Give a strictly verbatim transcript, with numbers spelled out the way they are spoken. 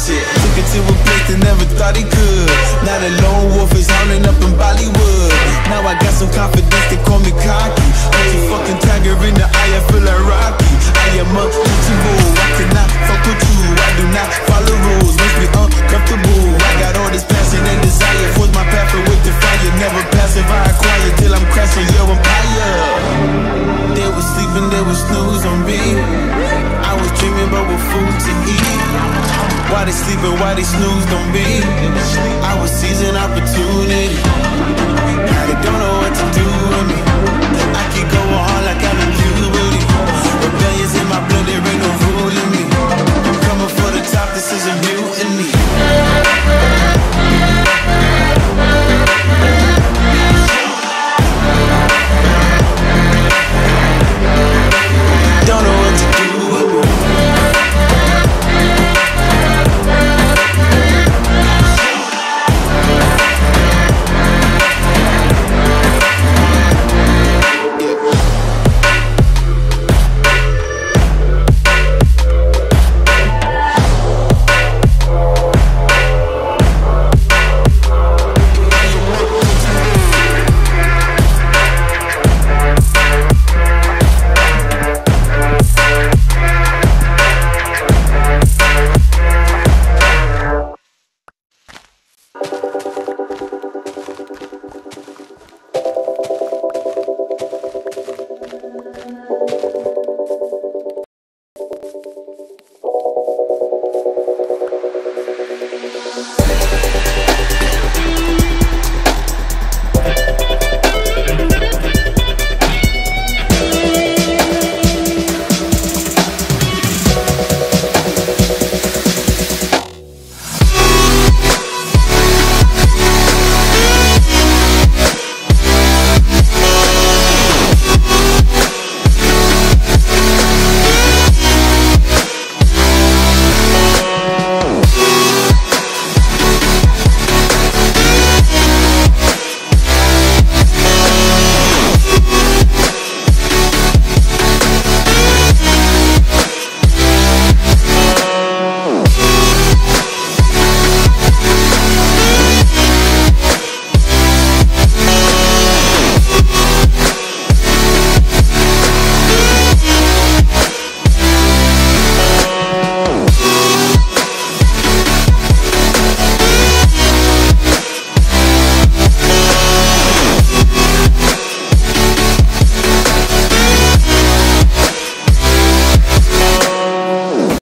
shit. Took it to a place that never thought he could. Now the lone wolf is howling up in Bollywood. Now I got some confidence, they call me cocky. I'm a fucking tiger in the eye, I feel like Rocky. I am untouchable, I cannot fuck with you. I do not follow rules, makes me uncomfortable. I got all this passion and desire, force my path with the fire. Never passive, I acquire till I'm crashing your empire. They was sleeping, they was snooze on me. I was dreaming about what food to eat. Why they sleeping, why they snoozed on me? I was seizing opportunity. Now they don't know what to do with me. I keep going hard